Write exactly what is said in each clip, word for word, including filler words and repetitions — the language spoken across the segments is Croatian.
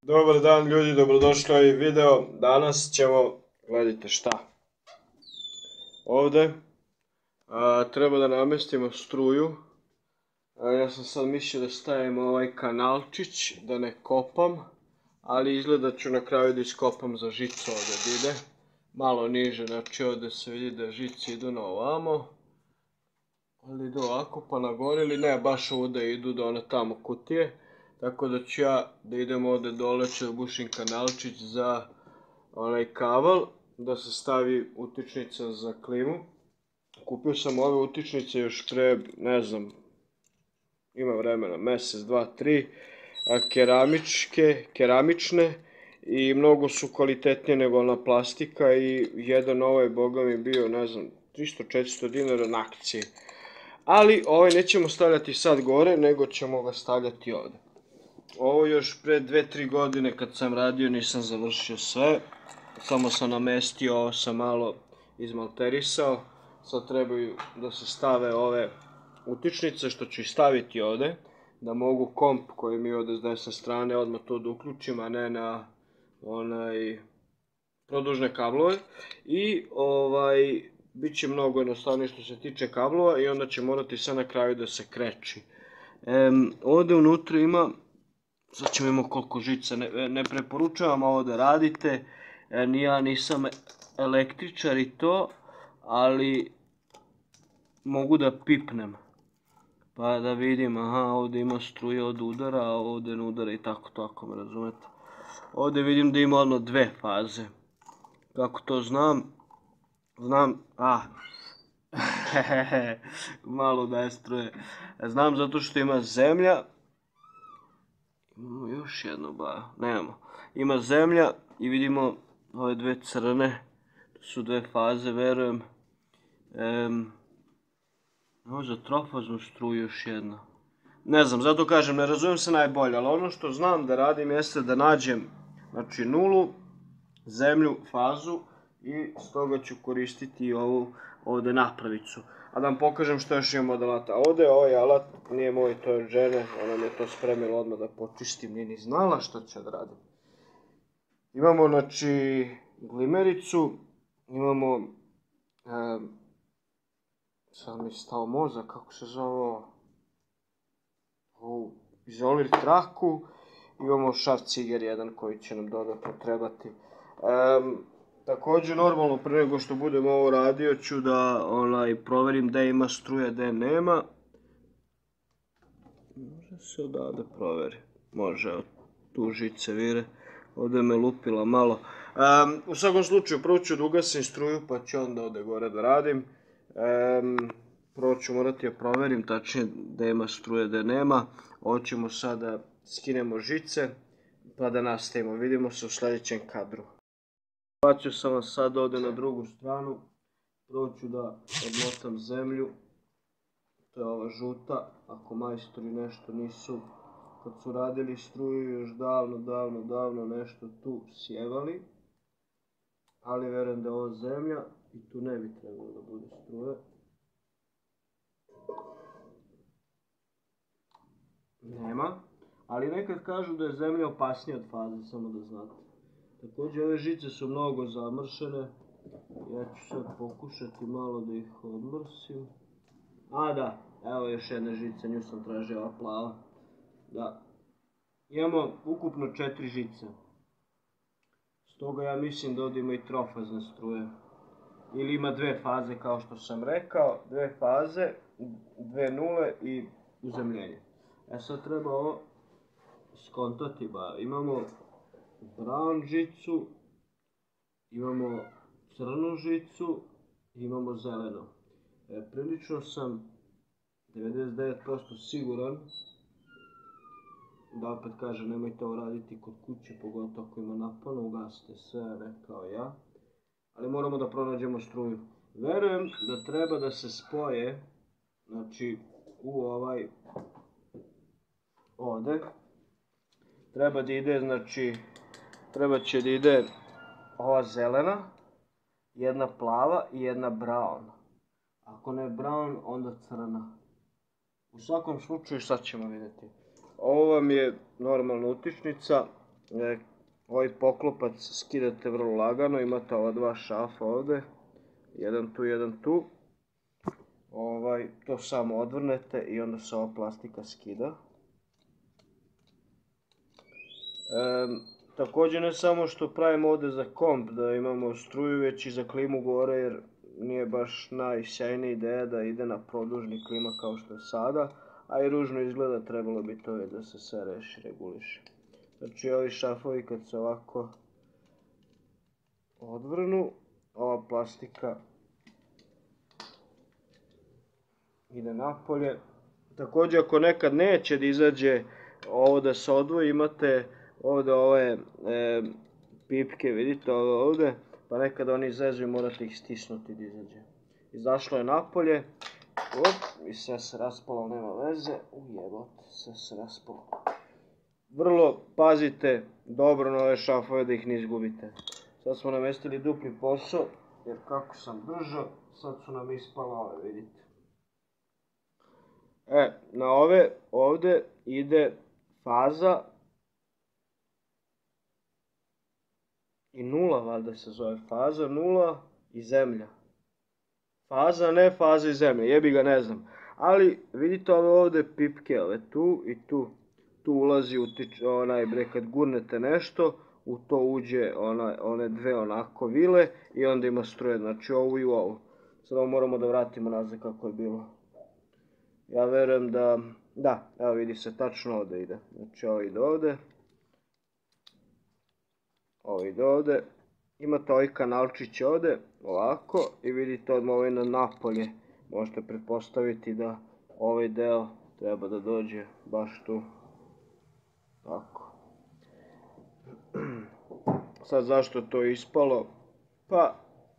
Dobar dan ljudi, dobrodošli u ovaj video. Danas ćemo, gledajte šta. Ovdje a, treba da namestimo struju. A, ja sam sad mislio da stavim ovaj kanalčić, da ne kopam. Ali izgleda ću na kraju da iskopam za žicu ovdje da ide. Malo niže, znači ovdje se vidi da žice idu na ovamo. Ali idu ovako pa na gore ili ne, baš ovdje idu do one tamo kutije. Tako da ću ja da idem ovdje dole, ću da bušim kanalčić za onaj kaval, da se stavi utičnica za klimu. Kupio sam ove utičnice još pre, ne znam, ima vremena, mjesec, dva, tri, keramičke, keramične i mnogo su kvalitetnije nego ona plastika i jedan ovaj, boga mi, bio, ne znam, tristo četiristo dinara na akciji. Ali ovaj nećemo stavljati sad gore, nego ćemo ga stavljati ovdje. Ovo još pre dve tri godine kad sam radio nisam završio sve. Samo sam namestio, ovo sam malo izmalterisao. Sad trebaju da se stave ove utičnice što ću ih staviti ovdje. Da mogu komp koji mi ovdje s desne strane odmah to da uključim, a ne na onaj produžne kablove. I ovaj, bit će mnogo jednostavnije što se tiče kablova i onda će morati sve na kraju da se kreći. Ehm, ovdje unutra ima, sad ćemo imati koliko žica, ne, ne preporučavam ovo da radite, e, ja nisam električar i to, ali mogu da pipnem, pa da vidim, aha, ovdje ima struje od udara, a ovdje ne udara i tako, tako me razumete. Ovdje vidim da ima ono dve faze, kako to znam, znam, a, malo da je struje, znam zato što ima zemlja. Imamo još jedno, ba, nemamo. Ima zemlja i vidimo ove dve crne, to su dve faze, verujem. Ehm, ovo za trofaznu struju još jedna. Ne znam, zato kažem, ne razumijem se najbolje, ali ono što znam da radim jeste da nađem, znači, nulu, zemlju, fazu i stoga ću koristiti ovu ovdje napravicu. A da vam pokažem što još imamo od alata. Ovdje je ovaj alat, nije moj, to je od žene, ona mi je to spremila odmah da počistim, nije ni znala što će da radim. Imamo, znači, glimericu, imamo, e, sad mi stao mozak, kako se zove, ovu izolir traku, imamo šaf ciger jedan koji će nam dodatno trebati. E, Također, normalno, pre nego što budem ovo radio, ću da onaj, proverim gdje ima struje, gdje nema. Može se odavde proveri. Može, tu žice vire. Ovdje me lupila malo. Um, u svakom slučaju, prvo ću da ugasim struju, pa ću onda ovdje gore da radim. Um, prvo ću morati da proverim tačnije gdje ima struje, gdje nema. Ovo ćemo sada skinemo žice, pa da nastavimo. Vidimo se u sljedećem kadru. Bacio sam vas sad ovdje na drugu stranu, prvo ću da odmotam zemlju, to je ova žuta, ako majstori nešto nisu, kad su radili struju još davno, davno, davno nešto tu sjevali, ali vjerujem da je ovo zemlja i tu ne bi trebalo da bude struje. Nema, ali nekad kažu da je zemlja opasnija od faze, samo da znate. Također ove žice su mnogo zamršene, ja ću sad pokušati malo da ih odmrsim. A da, evo još jedna žica, nju sam tražio, ova plava. Da, imamo ukupno četiri žice. Stoga ja mislim da ovdje ima i trofazne struje. Ili ima dve faze kao što sam rekao, dve faze, dve nule i uzemljenje. E sad treba ovo skontati, ba, imamo brown žicu, imamo crnu žicu, imamo zelenu. E, prilično sam devedeset devet posto siguran da opet kažem nemojte ovo raditi kod kuće, pogotovo ako ima napano, ugasite sve, ne kao ja. Ali moramo da pronađemo struju. Verujem da treba da se spoje, znači u ovaj ovdje. Treba da ide, znači, treba će da ide ova zelena, jedna plava i jedna brown. Ako ne brown, onda crna. U svakom slučaju sad ćemo vidjeti. Ovo vam je normalna utičnica, ovaj poklopac skidate vrlo lagano, imate ova dva šafa ovde, jedan tu, jedan tu. Ovaj, to samo odvrnete i onda se ova plastika skida. E, također ne samo što pravimo ovde za komp da imamo struju, već i za klimu gore, jer nije baš najsjajnija ideja da ide na produžni klima kao što je sada, a i ružno izgleda, trebalo bi to da se sve reši, reguliše. Znači ovi šafovi kad se ovako odvrnu, ova plastika ide napolje. Također ako nekad neće da izađe ovo da se odvoji, imate ovdje ove e, pipke, vidite ovo ovdje, pa nekad oni izađu i morate ih stisnuti da izađe. Izašlo je napolje, op, i sve se raspalo, nema veze, ujebote, sve se raspalo. Vrlo pazite dobro na ove šafove da ih ne izgubite. Sad smo namestili dupli posao, jer kako sam držao, sad su nam ispale ove, vidite. E, na ove ovdje ide faza i nula, valjda se zove faza, nula i zemlja. Faza, ne faza i zemlja, jebi ga ne znam. Ali vidite ove ovdje pipke, ove tu i tu. Tu ulazi utič, onaj bre, kad gurnete nešto, u to uđe ona, one dve onako vile i onda ima struje, znači ovu i ovu. Sada moramo da vratimo nazad kako je bilo. Ja verujem da, da, evo vidi se tačno ovdje ide. Znači ovo ide ovdje. Ovo ide ovdje. Imate ovaj kanalčić ovdje, ovako, i vidite odmah ovaj na napolje. Možete pretpostaviti da ovaj deo treba da dođe baš tu. Tako. Sad zašto to je ispalo? Pa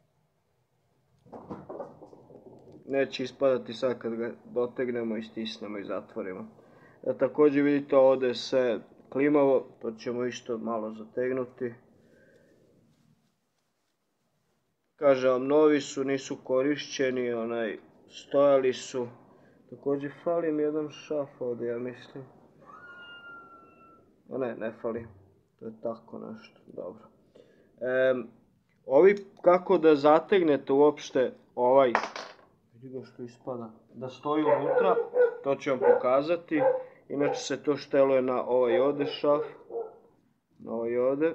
neće ispadati sad kad ga dotegnemo i stisnemo i zatvorimo. E, također vidite ovdje je sve klimavo, to ćemo isto malo zategnuti. Kažem vam, novi su, nisu korišćeni, onaj, stojali su. Također fali mi jedan šaf ovdje, ja mislim. O ne, ne fali. To je tako nešto, dobro. E, ovi, kako da zategnete uopšte ovaj, vidi ga što ispada, da stoji unutra, to ću vam pokazati. Inače se to šteluje na ovaj ovdje šaf, na ovaj ovdje.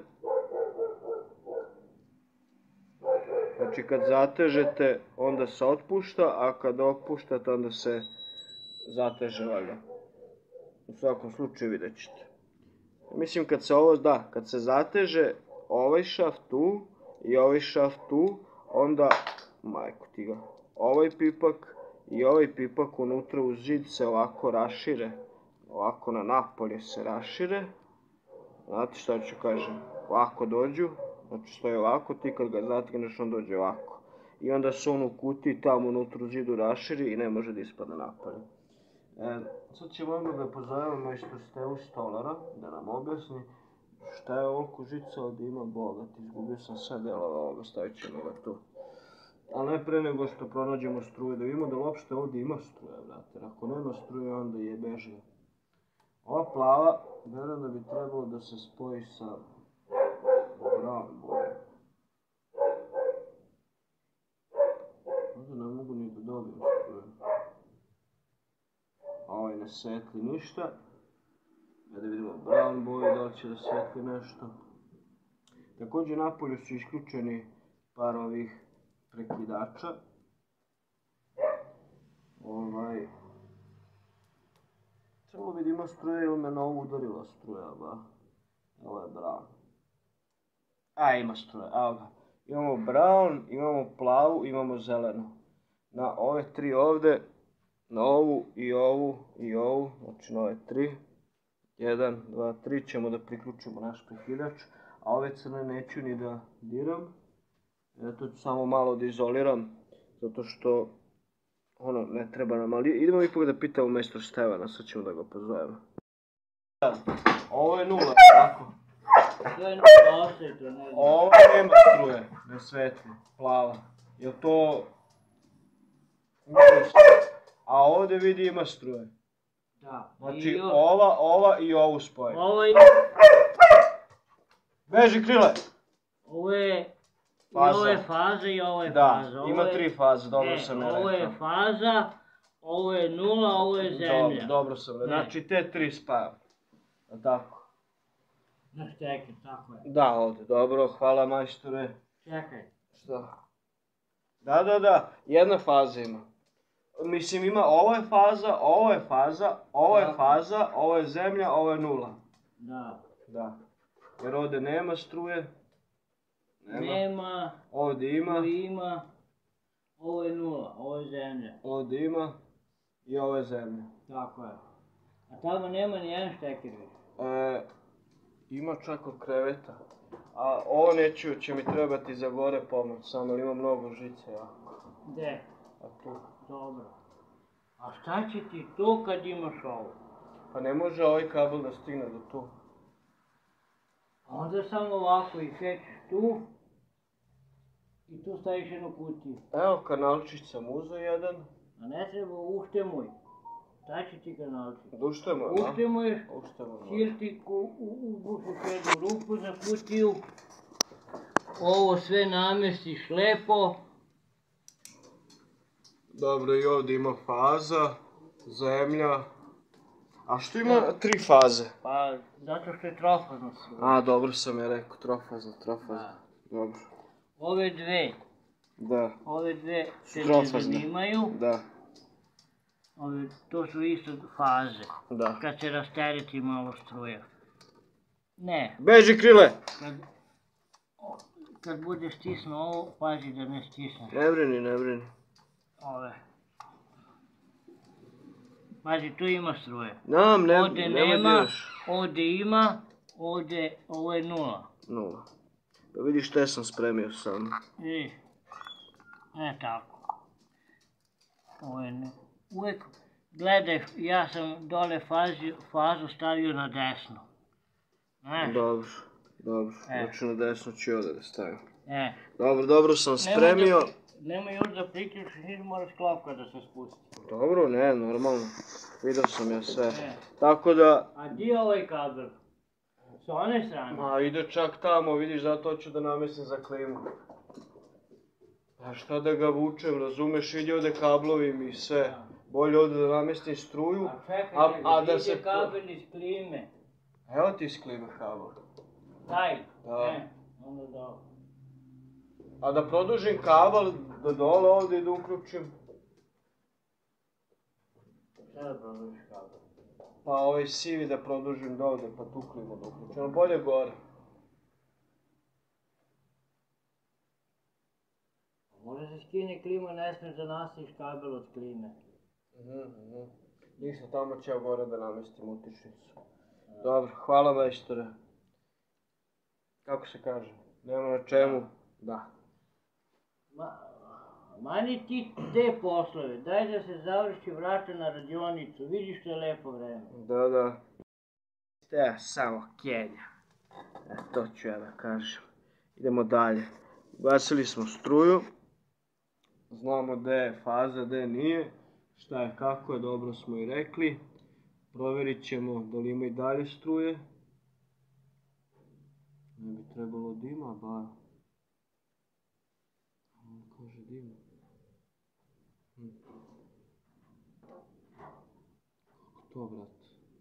Znači kad zatežete, onda se otpušta, a kad opuštate, onda se zateže valjda. U svakom slučaju vidjet ćete. Mislim kad se ovo, da, kad se zateže ovaj šaf tu i ovaj šaf tu, onda, majko ti ga, ovaj pipak i ovaj pipak unutra uz zid se ovako rašire, ovako na napolje se rašire. Znate šta ću kažem, ovako dođu, znači stoji ovako, ti kad ga zategneš on dođe ovako. I onda se on u kutiji tamo unutra u zidu raširi i ne može da ispada napolje. E, sad ćemo odmah da pozovemo majstor Stevu Stolara da nam objasni šta je ovoliko žica ovdje ima, bogat, izgubio sam sve delova ovoga, stavit ćemo ga tu. Ali ne pre nego što pronađemo struje, da vidimo da uopšte ovdje ima struje, brate, ako nema struje onda je bežio. Ova plava, verujem da bi trebalo da se spoji sa brown bojem. Ovdje ne mogu ni da dobijem struje. Ovaj ne svetli ništa. Da vidimo brown boju, da li će da svetli nešto. Također napolju su isključeni par ovih prekidača. Ovaj... Trebalo bi da ima struje ili me na ovu udarila struja, ba. Ovo je brown. A, ima struje, evo ga. Imamo brown, imamo plavu, imamo zelenu. Na ove tri ovdje, na ovu i ovu i ovu, znači na ove tri. jedan, dva, tri ćemo da priključimo naš prekidač, a ove crne neću ni da diram. Eto ću samo malo da izoliram, zato što ono ne treba nam, ali idemo ipak da pitamo majstor Stevana, sad ćemo da ga pozovemo. Ovo je nula, tako? Ovo nema struje, ne svetli, plava. Jel to... A ovdje vidi ima struje. Da. Znači ova, ova i ovu spojimo. Ova ima... Beži Krile! Ovo je... Faza. I ovo je faza i ovo je Da, faza. ima Ovo je- tri faze, dobro e, sam ja rekao. Ovo je faza, ovo je nula, ovo je zemlja. Dobro, dobro sam rekao. Ne. Znači te tri spajam. A tako? Znaš, čekaj, tako je. Da, ovdje, dobro, hvala majstore. Čekaj. Šta? Da, da, da, jedna faza ima. Mislim ima, ovo je faza, ovo je faza, ovo je Tako. faza, ovo je zemlja, ovo je nula. Da. Da. Jer ovdje nema struje. Nema. Ovdje ima. Ovo ima. Ovo je nula, ovo je zemlja. Ovdje ima. I ovo je zemlja. Tako je. A tamo nema ni jedan štekir više. E, ima čak od kreveta. A ovo neću, će mi trebati za gore pomoć, samo ali ima mnogo žice jako. Gde? A tu. Dobro. A šta će ti to kad imaš ovo? Pa ne može ovaj kabel da stigne do tu. Onda samo ovako i šećeš tu. I tu staviš jednu kutiju. Evo kanalčić sam uzeo jedan. A ne treba uštemuj. Šta će ti kanalčić? Duštemo, a? Uštemuješ, Uštemo. šiltiku, ubušiš jednu rupu za kutiju. Ovo sve namestiš lepo. Dobro, i ovdje ima faza, zemlja. A što ima tri faze? Pa, zato što je trofazno sve. A, dobro sam je rekao, trofazno, trofazno. Dobro. Ove dve, Da, ove dve se ne Trofazne. zanimaju. da, Ove, to su isto faze. da. Kad se rastereti malo struja. Ne, Beži Krile! kad, kad bude stisnuo ovo, pazi da ne stisneš Ne brini, ne brini. ove. Pazi, tu ima struje. Nam, ne, Ovdje nemoj nema, diraš. ovdje ima, ovdje, ovo je nula. Nula. Pa vidiš što sam spremio sam. Vidiš? Ne tako. Ovo je ne. Uvijek gledaj, ja sam dole fazi, fazu stavio na desno. Znaš? Dobro, dobro. E. Znači na desno ću i ovdje da stavim. E. Dobro, dobro sam Nemoj spremio. da pri- Nemoj još da priključiš, niti moraš klopka da se spusti. Dobro, ne, normalno. Vidio sam ja sve. E. Tako da, A di je ovaj kabel? S one strane? ma ide čak tamo, vidiš, zato ću da namestim za klimu. A šta da ga vučem, razumeš, ide ovdje kablovi mi sve. Bolje ovdje da namestim struju. A čekaj, A- čekaj, a da ide se- kabel iz klime. Evo ti iz klime kabel. Taj? Da. Ne, onda dobro. A da produžim kabel do dole ovdje i da uključim. Šta da produžiš kabel? Pa ovaj sivi da produžim do ovdje, pa tu klimu da uključim. Ali bolje gore. Može se skine klima, ne smiješ da nastaviš kabel od klime. Mhm, mhm. Ništa, tamo ću ja gore da namestim utičnicu. Dobro, hvala majstore. Kako se kaže? Nema na čemu. Da. Ma, mani ti te poslove, daj da se završi vrata na radionicu, vidiš što je lepo vreme. Da, da. Te, samo Kenja. E, to ću ja da kažem. Idemo dalje. Ugasili smo struju. Znamo gdje je faza, gdje nije. Šta je, kako je, dobro smo i rekli. Provjerit ćemo da li ima i dalje struje. Ne bi trebalo da ima, bar. On kaže da ima. Hm. Kako to, brate?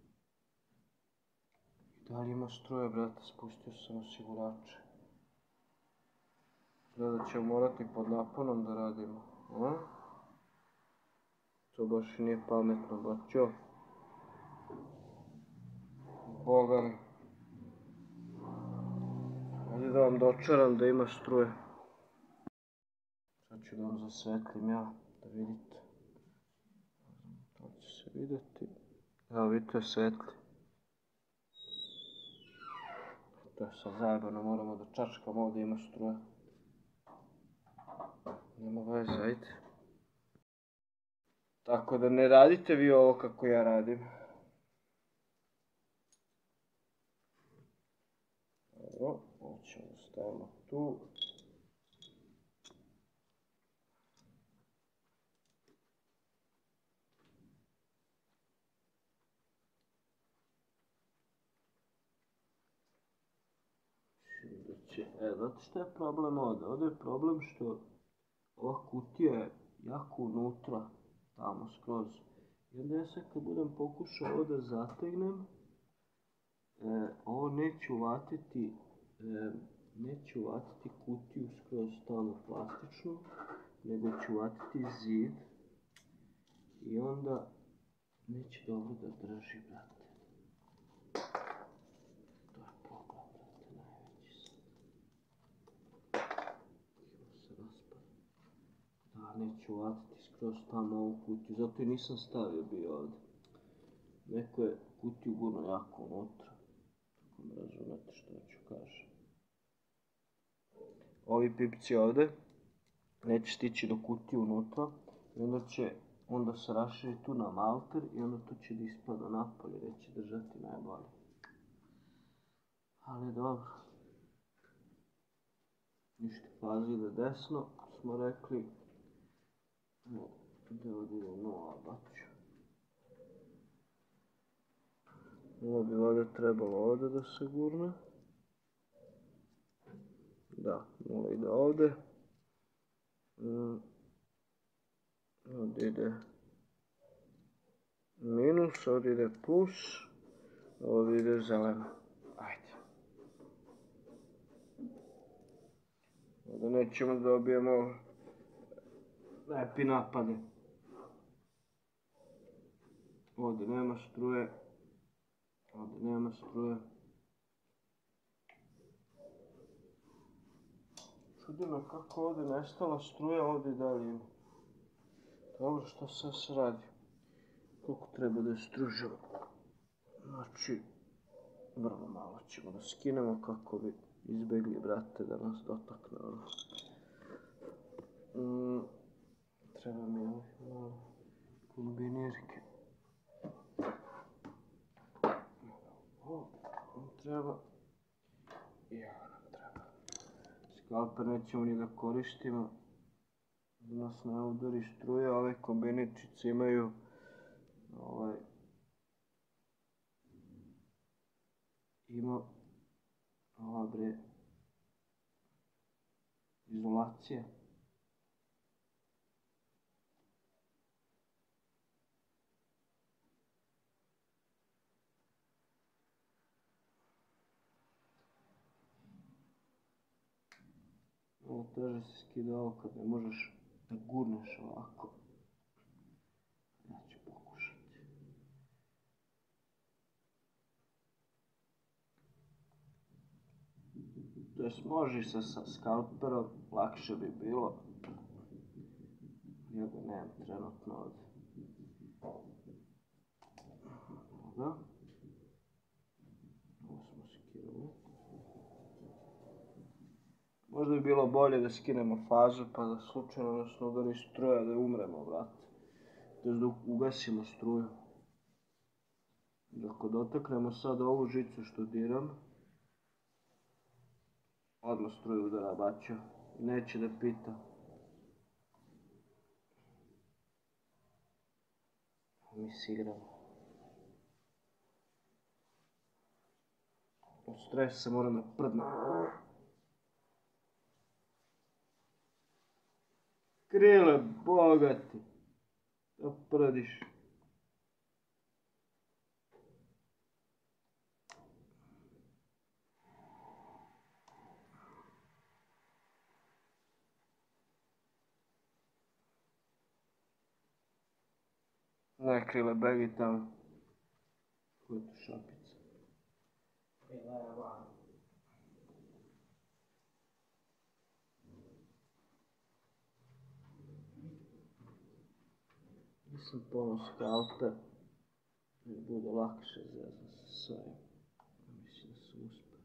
Da li ima struje, brate? Spustio sam osigurače. Da ćemo morati pod naponom da radimo. A? To baš i nije pametno, bačo. Boga mi. Ajde da vam dočaram da ima struje. Sad ću da vam zasvetlim ja, da vidite. To će se vidjeti. Evo vidite svetli. To je sad zajebano, moramo da čačkamo ovdje ima struje. Nema veze, ajde. Tako da ne radite vi ovo kako ja radim. Evo, ovo ćemo da stavimo tu. neće. E, znate šta je problem ovdje? Ovdje je problem što ova kutija je jako unutra, tamo skroz. I onda ja sad kad budem pokušao ovo da zategnem, e, ovo neće uvatiti, e, neće uvatiti kutiju skroz tamo plastičnu, nego će uvatiti zid i onda neće dobro da drži, brate. To je problem, brate, najveći sad. Evo se raspada. Da, neće uvatiti skroz tamo ovu kutiju, zato i nisam stavio bio ovdje. Neko je kutiju gurno jako unutra. Tako me razumete što ću kažem. Ovi pipci ovdje neće stići do kutije unutra i onda će onda se raširi tu na malter i onda to će da ispada napolje, neće držati najbolje. Ali dobro. Ništa, fazi ide desno, smo rekli. Gdje ovdje ide nula, baću. Ovo bi ovdje trebalo ovdje da se gurne. Da, nula ide ovdje. Ovdje ide minus, ovdje ide plus, ovdje ide zeleno. Ajde. Ovdje nećemo da dobijemo lepi napade. Ovdje nema struje. Ovdje nema struje. Čudilo kako ovdje nestala struja, ovdje i dalje ima. Dobro, što sad se radi? Koliko treba da je stružava? Znači, vrlo malo ćemo da skinemo kako bi izbjegli, brate, da nas dotakne ono. Mm, treba mi ovih malo kombinirke. Ovo nam treba. I ovo nam treba. Skalper nećemo ni da koristimo. Da nas ne udari struje, ove kombinirčice imaju ovaj ima ova bre izolacija. Ovo teže se skida ovo kad ne možeš da gurneš ovako. Ja ću pokušati. To jest može se sa skalperom, lakše bi bilo. Ja ga nemam trenutno ovdje. Da. Ovo smo skinuli. Možda bi bilo bolje da skinemo fazu pa da slučajno nas ne udari struja da umremo, brate. To jest da ugasimo struju. Ako dotaknemo sad ovu žicu što diram, odmah struju udara bača. Neće da pita. Mi se igramo. Od stresa se moram da prdnem. Krile, bogati. Da prdiš. Ne, Krile, begi tamo. Ko je tu šapica? Krile, van. Nisam pono skalper. Da bude lakše zezati se s ovim. Mislim da sam uspio.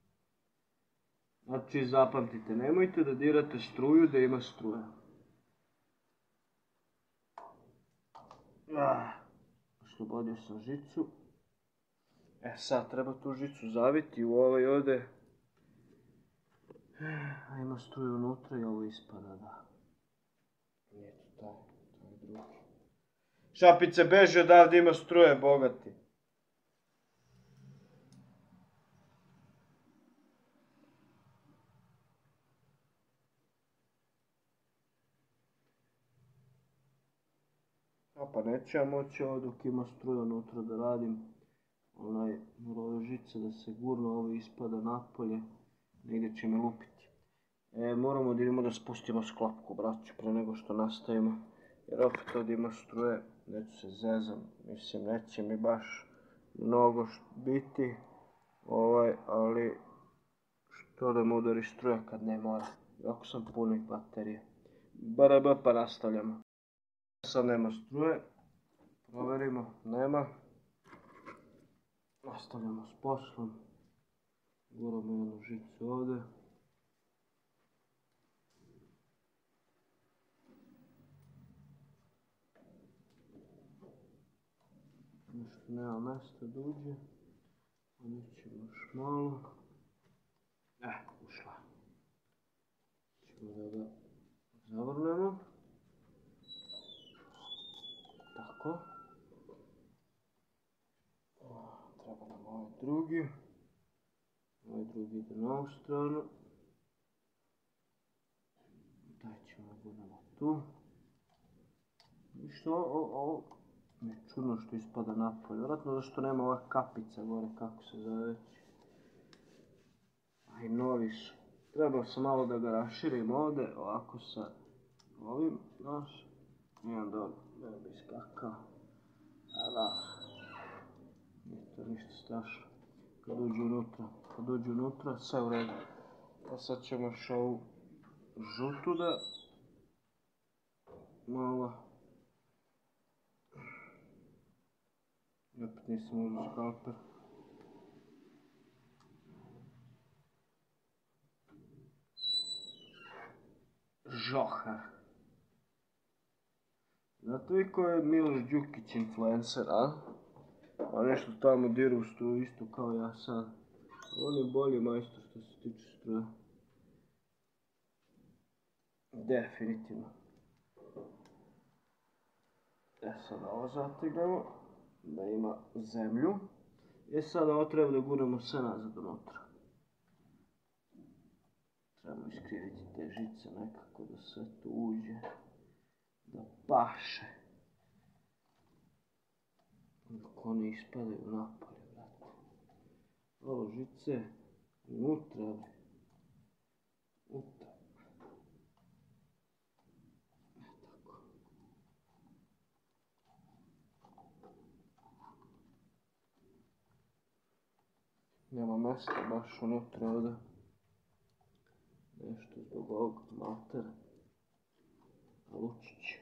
Znači, zapamtite, nemojte da dirate struju da ima struja. Ah, oslobodio sam žicu. E sad, treba tu žicu zaviti u ovaj ovdje. A ima struju unutra i ovo ispada, da. Nije to taj, to je drugi. Šapice, beži odavde, ima struje, bogati. A pa neću ja moći ovo dok ima struja unutra da radim. Onaj, ove žice da se gurno, ovo ispada napolje. Negdje će me lupiti. E, moramo da idemo da spustimo sklopku, braću, pre nego što nastavimo. Jer opet ovdje ima struje, neću se zezam, mislim, neće mi baš mnogo biti. Ovaj, ali što da mu udari struja kad ne mora. Jako sam punih baterije. B R B pa nastavljamo. Sad nema struje. Provjerimo, nema. Nastavljamo s poslom. Guramo jednu žicu ovdje. Nešto nema mjesta da uđe. Ovdje ćemo još malo. E, ušla. Ćemo da ga zavrnemo. Tako. Treba nam ovaj drugi. Ovaj drugi ide na ovu stranu. Daj ćemo da budemo tu. I što ovo mi je čudno što ispada napolje. Vjerojatno zašto nema ova kapica gore, kako se zove već. Aj, novi su. Trebao sam malo da ga raširim ovdje, ovako sa ovim, znaš. I onda ovdje, da bi iskakao. A da, nije to ništa strašno. Kad uđu unutra, kad uđu unutra, sve u redu. A sad ćemo još ovu žutu da malo. I opet nisam uzeo skalper. Žohar. Znate vi ko je Miloš Đukić influencer, a? A nešto tamo diru u struju isto kao ja sad. On je bolji majstor što se tiče struje. Definitivno. E sad ovo zategnemo. Da ima zemlju. I sad ovo treba da gurnemo sve nazad unutra. Trebamo iskriviti te žice nekako da sve to uđe. Da paše. Dok one ispadaju napolje, brate. Ovo žice unutra, bre. Unutra. Tako. Nema mjesta baš unutra ovdje. Nešto zbog ovog maltera. Lučić.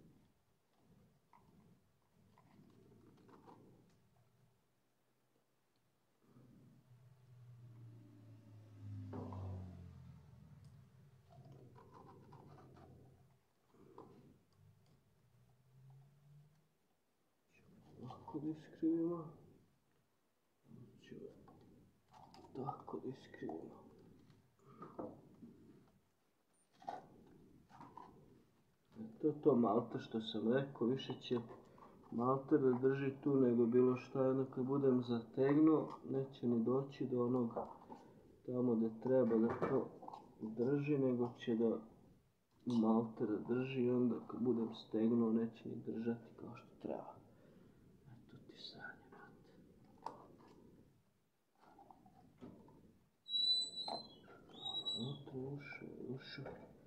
Ovako da iskrivimo. Tako da iskrivimo. To je to malter što sam rekao, više će malter da drži tu nego bilo šta, jedno kad budem zategnuo, neće ni doći do onog tamo gdje treba da to drži, nego će da malter da drži i onda kad budem stegnuo neće ni držati kao što treba. Eto ti sanje, brate. Unutra ušao, ušao.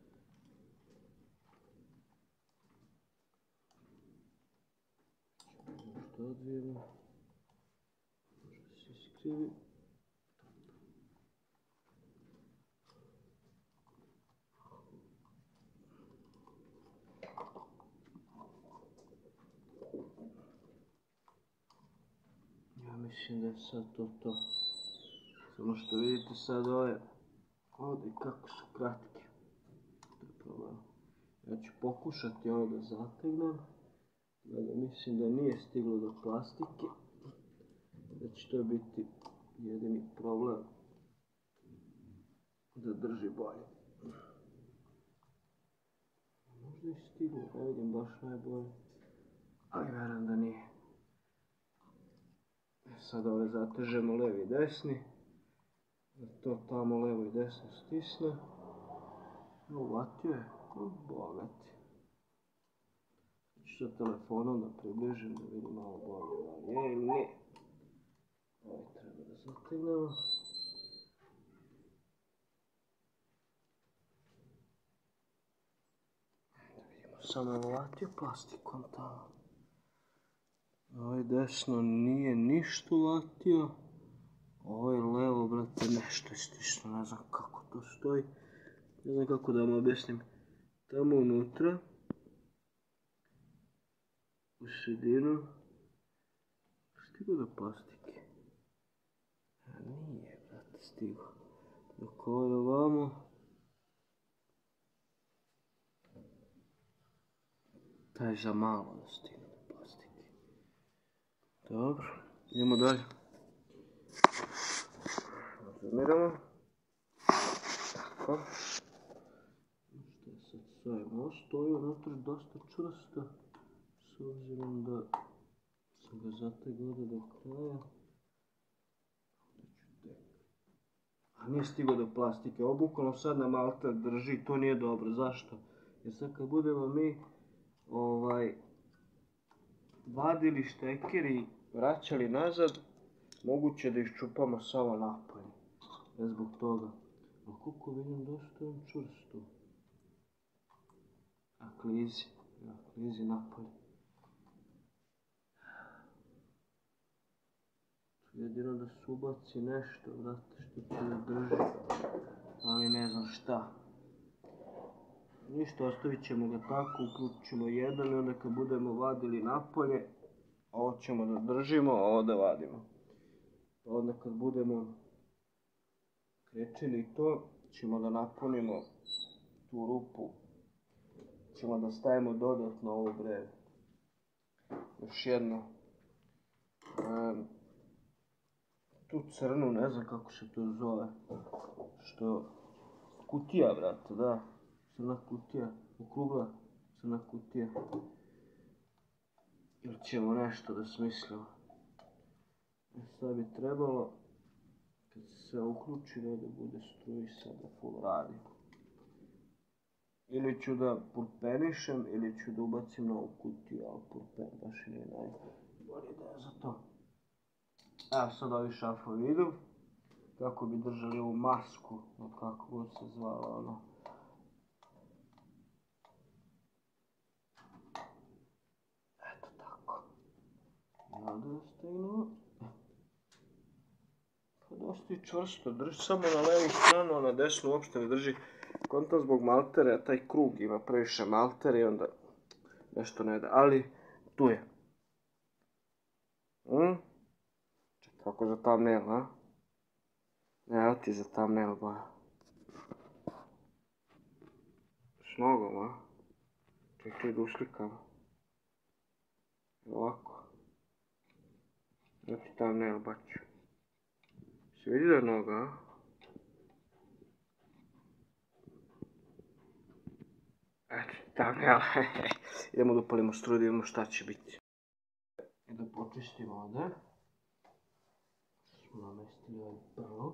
Što odvijemo, možda se iskrivi. Ja mislim da je sad to to. Samo što vidite sad ove, ovdje kako su kratke. To je problem. Ja ću pokušati ovo da zategnem. Da mislim da nije stiglo do plastike, da će to biti jedini problem da drži bolje. Možda i stiglo, ne vidim baš najbolje, ali vjerujem da nije. Sad ove zatežemo levi i desni, da to tamo levo i desno stisne. Uvatio je, bogati. Sa telefonom da približim da vidim malo bolje da li je ili nije. Ovo treba da zategnemo. Da vidimo, samo je uvatio plastikom tamo. Ovaj desno nije ništa uvatio. Ovo je levo, brate, nešto je stisno, ne znam kako to stoji. Ne znam kako da vam objasnim. Tamo unutra, u sredinu, stigo do plastike. A nije, brate, stigo. Dok ovo je ovamo, taj za malo da stigne do plastike. Dobro, idemo dalje. Zamiramo. Tako. Što je sad sve? Ovo stoji unutra dosta čvrsto. S obzirom da sam ga zategao do kraja. A nije stigao do plastike. Ovo bukvalno sad nam malter drži. To nije dobro. Zašto? Jer sad kad budemo mi ovaj vadili šteker i vraćali nazad, moguće da iščupamo samo napolje. Ne zbog toga. A koliko vidim dosta je čvrsto. A klizi. Ja, klizi napolje. Jedino da se ubaci nešto, vrate, što će da drži. Ali ne znam šta. Ništa, ostavit ćemo ga tako, uključit ćemo jedan i onda kad budemo vadili napolje, ovo ćemo da držimo, a ovo da vadimo. Onda kad budemo krečili to, ćemo da napunimo tu rupu. Ćemo da stavimo dodatno ovo bre. Još jedno. Um, tu crnu, ne znam kako se to zove. Što... Kutija, brate, da. Crna kutija. Okrugla crna kutija. Ili ćemo nešto da smislimo. E sad bi trebalo, kad se sve uključi, da bude strujisa da full radi. Ili ću da purpenišem, ili ću da ubacim na ovu kutiju, ali purpen baš nije najbolja ideja za to. Evo sad ovi šafovi idu, kako bi držali ovu masku, no kako god se zvala ono. Eto tako. Ja da stegnemo. Pa dosta i čvrsto, drži samo na levu stranu, a na desnu uopšte ne drži. Kontam zbog maltera, taj krug ima previše maltera i onda nešto ne da, ali tu je. Hm? Čekaj, kako za thumbnail, a? Evo ti za thumbnail boja. S nogom, a? Čekaj da uslikam. Ovako. Evo ti thumbnail baću. Se vidi da je noga, a? Eto, thumbnail. Idemo da upalimo struju da vidimo šta će biti. I da počistimo ovdje. Smo namestili ovaj prvog.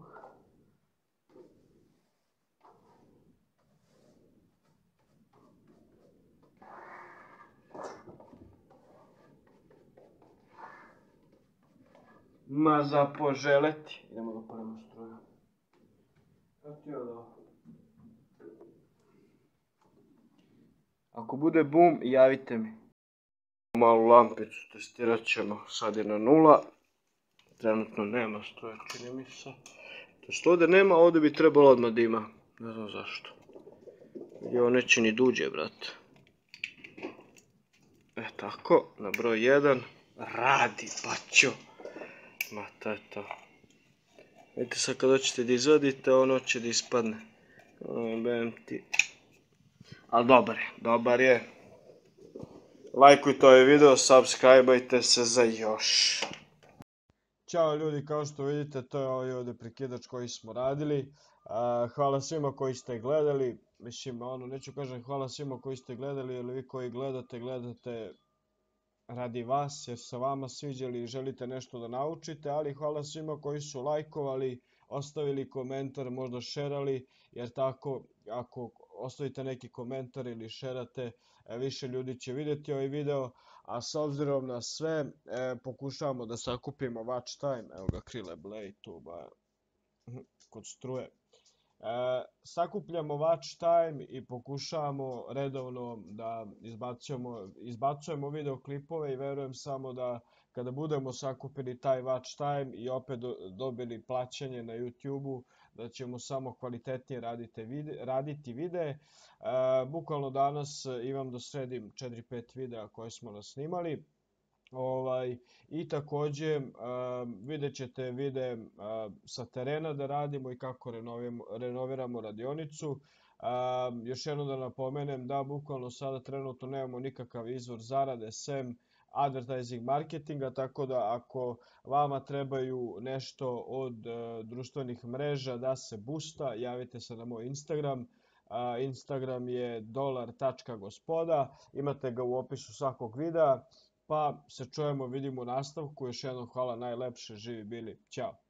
Ma za poželeti. Idemo da upalimo struju. Kako ti je ovo? Ako bude bum, javite mi. Malu lampicu testirat ćemo. Sad je na nula. Trenutno nema struje, čini mi se. To što ovdje nema, ovdje bi trebalo odmah da ima. Ne znam zašto. I ovo neće ni duđe, brate. E tako, na broj jedan. Radi, paćo. Ma, to je to. Vidite sad kad hoćete da izvadite, ono će da ispadne. Bem ti. Ali dobar je, dobar je. Lajkujte ovaj video, subscribeajte se za još. Ćao ljudi, kao što vidite, to je ovaj ovdje prekidač koji smo radili. Hvala svima koji ste gledali. Mislim, ono, neću kažem hvala svima koji ste gledali, jer vi koji gledate, gledate radi vas, jer se vama sviđali i želite nešto da naučite, ali hvala svima koji su lajkovali, ostavili komentar, možda šerali, jer tako, ako ostavite neki komentar ili šerate, e, više ljudi će vidjeti ovaj video, a s obzirom na sve, e, pokušavamo da sakupimo watch time, evo ga Krile Blade tu, ba, kod struje. E, sakupljamo watch time i pokušavamo redovno da izbacujemo, izbacujemo videoklipove i verujem samo da kada budemo sakupili taj watch time i opet do, dobili plaćanje na YouTube-u, da ćemo samo kvalitetnije raditi, vide, raditi videe. E, bukvalno danas imam da sredim četiri pet videa koje smo nasnimali. Ovaj, I takođe uh, vidjet ćete vide uh, sa terena da radimo i kako renoviramo radionicu. Uh, još jednom da napomenem da bukvalno sada trenutno nemamo nikakav izvor zarade sem advertising marketinga, tako da ako vama trebaju nešto od uh, društvenih mreža da se boosta, javite se na moj Instagram. Uh, Instagram je dolar tačka gospoda, imate ga u opisu svakog videa. Pa se čujemo, vidimo u nastavku. Još jednom hvala najlepše, živi bili. Ćao.